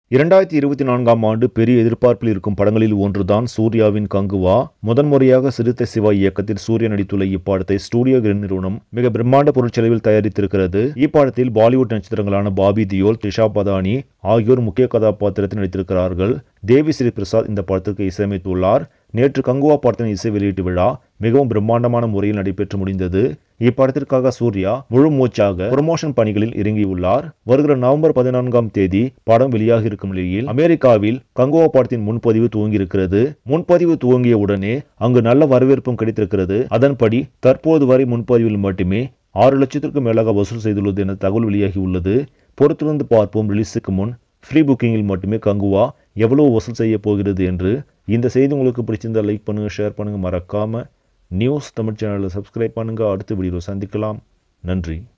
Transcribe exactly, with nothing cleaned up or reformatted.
இரண்டாயிரத்தி இருபத்தி நான்காம் ஆண்டு பெரிய எதிர்பார்ப்பில் இருக்கும் படங்களில் ஒன்றுதான் சூர்யாவின் கங்குவா. முதன்முறையாக சிறுத்தை சிவா இயக்கத்தில் சூர்யா நடித்துள்ள இப்படத்தை ஸ்டுடியோ கிரீன் நிறுவனம் மிக பிரம்மாண்ட பொருட்செலவில் தயாரித்திருக்கிறது. இப்படத்தில் பாலிவுட் நட்சத்திரங்களான பாபி தியோல், த்ரிஷா பதானி ஆகியோர் முக்கிய கதாபாத்திரத்தில் நடித்திருக்கிறார்கள். தேவி ஸ்ரீ பிரசாத் இந்த படத்திற்கு இசையமைத்துள்ளார். நேற்று கங்குவா படத்தின் இசை வெளியீட்டு விழா மிகவும் பிரம்மாண்டமான முறையில் நடைபெற்று முடிந்தது. இப்படத்திற்காக சூர்யா முழு மூச்சாக ப்ரமோஷன் பணிகளில் இறங்கியுள்ளார். வருகிற நவம்பர் பதினான்காம் தேதி படம் வெளியாக இருக்கும் நிலையில் அமெரிக்காவில் கங்குவா படத்தின் முன்பதிவு துவங்கியிருக்கிறது. முன்பதிவு துவங்கிய உடனே அங்கு நல்ல வரவேற்பும் கிடைத்திருக்கிறது. அதன்படி தற்போது வரை முன்பதிவில் மட்டுமே ஆறு லட்சத்திற்கும் மேலாக வசூல் செய்துள்ளது என தகவல் வெளியாகி உள்ளது. பொறுத்திருந்து பார்ப்போம் ரிலீஸுக்கு முன் ஃப்ரீ புக்கிங்கில் மட்டுமே கங்குவா எவ்வளவு வசூல் செய்ய போகிறது என்று. இந்த செய்தி உங்களுக்கு பிடிச்சிருந்தால் லைக் பண்ணுங்க, ஷேர் பண்ணுங்க, மறக்காம நியூஸ் தமிழ் சேனலை சப்ஸ்கிரைப் பண்ணுங்க. அடுத்த வீடியோவில் சந்திக்கலாம். நன்றி.